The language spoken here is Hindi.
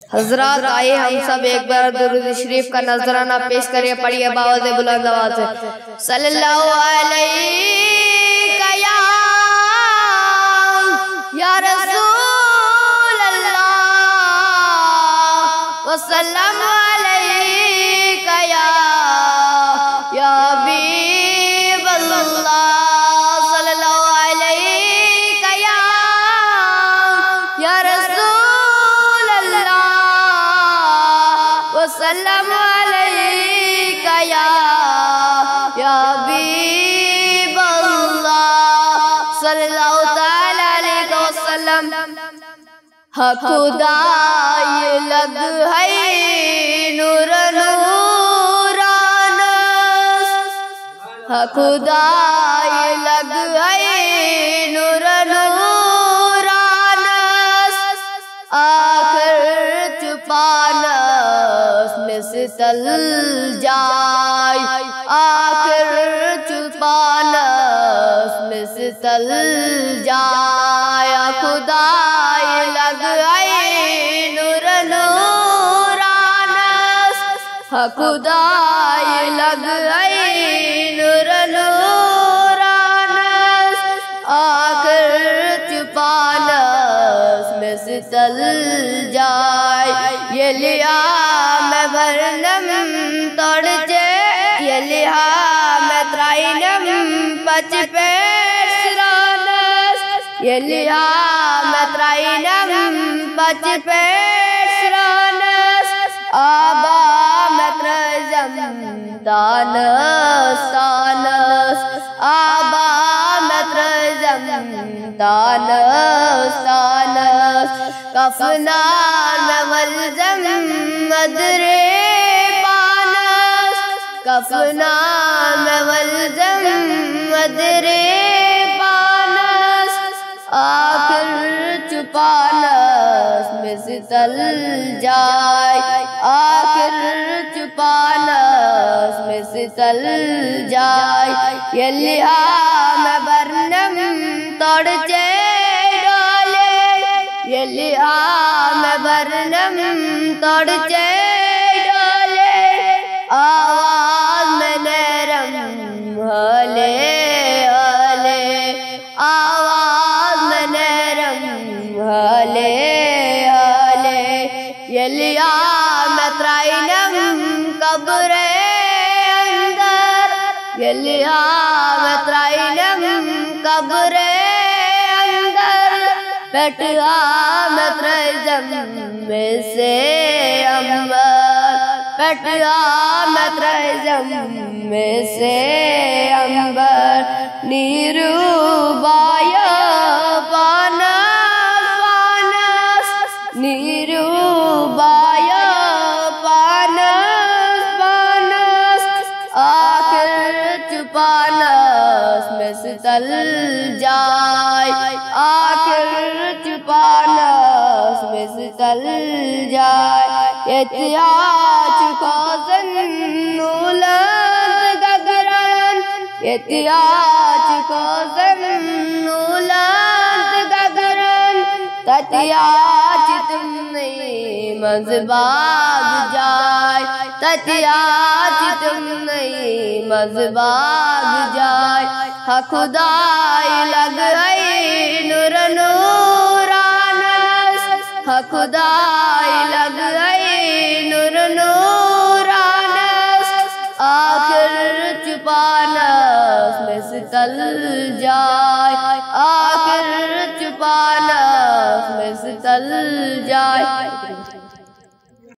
हजरात आए हम सब एक बार दुरूद शरीफ का नजराना पेश करिए। पढ़िए बावज़ बुलंद आवाज़ से सल्लल्लाहु अलैका या रसूल अल्लाह व सल्लम अलैका या हबीब अल्लाह सल्लल्लाहु अलैका या रसूल अल्लाह वसल्लम अलैका या हबीब अल्लाह सल्लल्लाहु तआला अलैहि वसल्लम। खुदा ये लग है नूर नूरानस, खुदा ये लग है नूर नूरानस, आखिर छुपानस में सितल जाय, आखिर छुपानस में सितल जाय। खुदा ये लग है नूर नूरानस, खुदा ये लग है नूर नूरानस, आखिर छुपानस में सितल जाय। ये लिया मैं भरनम तोड़ जे, ये लिया मैं त्राइनम पच पेशरानस, ये लिया मैं त्राइनम पच पेशरानस, आबा मैं त्रजम दानस दानस, आबा मैं त्रजम दानस दानस, कफनार में वल्जम मदरे पानस, कफनार में वल्जम मदरे पानस, आखिर छुपानस में सितल जाय, आखिर छुपानस में सितल जाय। ये लिया मैं बरनम तोड़ जे डाले, ये लिया मैं बरनम तोड़ जे डाले, आवाज में नरम हले हले, आवाज में नरम हले हले। ये लिया मैं त्राइनम कब्रे अंदर, ये लिया मैं त्राइनम कब्रे अंदर, बैठा मैं त्रजम में से अंबर, बैठा मैं त्रजम में से अंबर, नीरू बाया पानस पानस, नीरू बाया पानस पानस, आखिर छुपानस में सितल जाय, आखिर छुपानस में सितल जाय। एहतियाज खोजन नूलंद गगरन, एहतियाज खोजन नूलंद गगरन, ततियाज तुम नहीं मज़बाग जाय, ततियाज तुम नहीं मज़बाग जाय। खुदा ये लग है नूर नूरानस, खुदा ये लग है नूर नूरानस, आखिर छुपानस में सितल जाय, आखिर छुपानस में सितल जाय।